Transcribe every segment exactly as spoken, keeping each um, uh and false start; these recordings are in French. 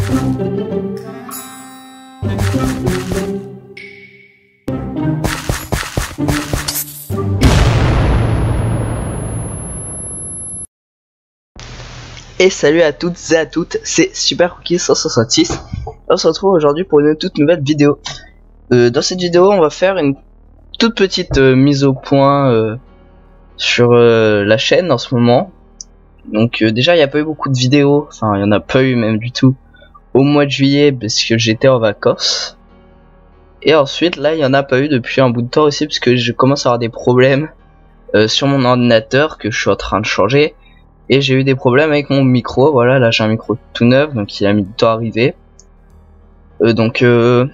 Et salut à toutes et à toutes, c'est Super Cookie cent soixante-six. On se retrouve aujourd'hui pour une toute nouvelle vidéo. Euh, dans cette vidéo, on va faire une toute petite euh, mise au point euh, sur euh, la chaîne en ce moment. Donc euh, déjà, il n'y a pas eu beaucoup de vidéos, enfin il n'y en a pas eu même du tout au mois de juillet parce que j'étais en vacances. Et ensuite, là, il n'y en a pas eu depuis un bout de temps aussi parce que je commence à avoir des problèmes euh, sur mon ordinateur que je suis en train de changer. Et j'ai eu des problèmes avec mon micro, voilà, là j'ai un micro tout neuf, donc il a mis du temps à arriver. Euh, donc, euh,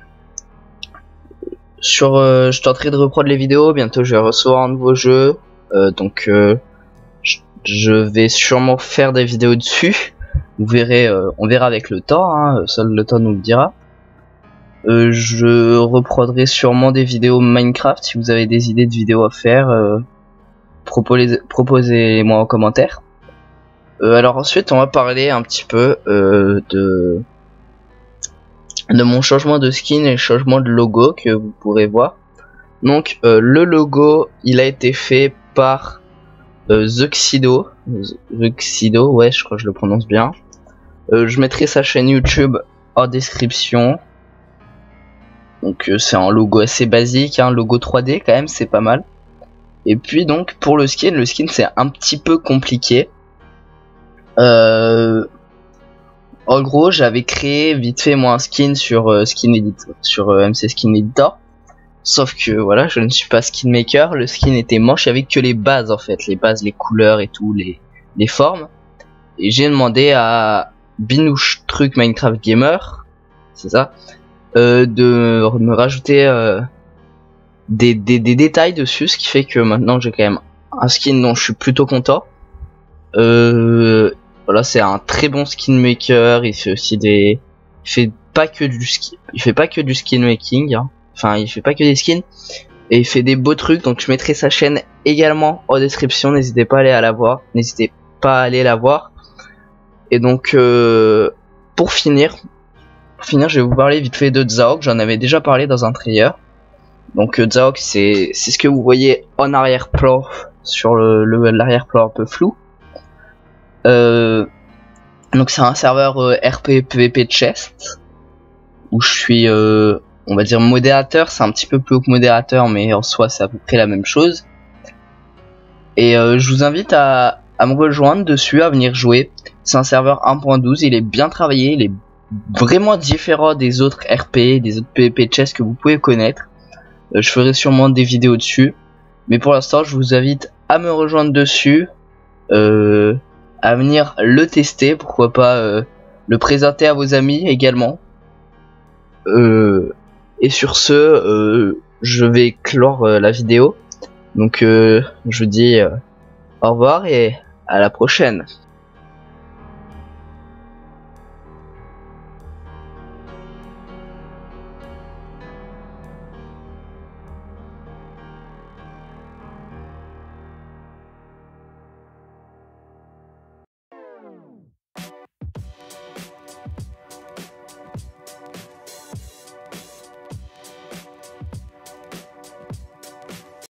sur, euh, je tenterai de reprendre les vidéos, bientôt je vais recevoir un nouveau jeu, euh, donc euh, je, je vais sûrement faire des vidéos dessus. Vous verrez, euh, on verra avec le temps, hein, seul le temps nous le dira. Euh, je reprendrai sûrement des vidéos Minecraft, si vous avez des idées de vidéos à faire, euh, proposez-les-moi en commentaire. Euh, alors ensuite on va parler un petit peu euh, de de mon changement de skin et changement de logo que vous pourrez voir. Donc euh, le logo il a été fait par euh, Zuxido, Zuxido, ouais je crois que je le prononce bien. Euh, je mettrai sa chaîne YouTube en description. Donc euh, c'est un logo assez basique, un hein, logo trois D quand même, c'est pas mal. Et puis donc pour le skin, le skin c'est un petit peu compliqué. Euh, en gros, j'avais créé vite fait moi un skin sur euh, Skin Edit, sur euh, M C Skin Editor. Sauf que voilà, je ne suis pas skin maker. Le skin était moche avec que les bases en fait, les bases, les couleurs et tout, les les formes. Et j'ai demandé à Binouche Truc Minecraft Gamer, c'est ça, euh, de me rajouter euh, des, des des détails dessus, ce qui fait que maintenant j'ai quand même un skin dont je suis plutôt content. Euh, Voilà, c'est un très bon skin maker. Il fait aussi des, il fait pas que du skin, il fait pas que du skin making. Hein. Enfin, il fait pas que des skins et il fait des beaux trucs. Donc, je mettrai sa chaîne également en description. N'hésitez pas à aller à la voir. N'hésitez pas à aller la voir. Et donc, euh, pour finir, pour finir, je vais vous parler vite fait de Zaok. J'en avais déjà parlé dans un trailer. Donc, euh, Zaok, c'est, c'est ce que vous voyez en arrière-plan sur le, le l'arrière-plan un peu flou. Euh, donc c'est un serveur euh, R P P V P Chest où je suis euh, on va dire modérateur, c'est un petit peu plus haut que modérateur mais en soi c'est à peu près la même chose. Et euh, je vous invite à, à me rejoindre dessus, à venir jouer. C'est un serveur un point douze, il est bien travaillé, il est vraiment différent des autres R P, des autres P V P Chest que vous pouvez connaître. Euh, je ferai sûrement des vidéos dessus, mais pour l'instant je vous invite à me rejoindre dessus. Euh... à venir le tester, pourquoi pas euh, le présenter à vos amis également. Euh, et sur ce, euh, je vais clore euh, la vidéo. Donc euh, je vous dis euh, au revoir et à la prochaine.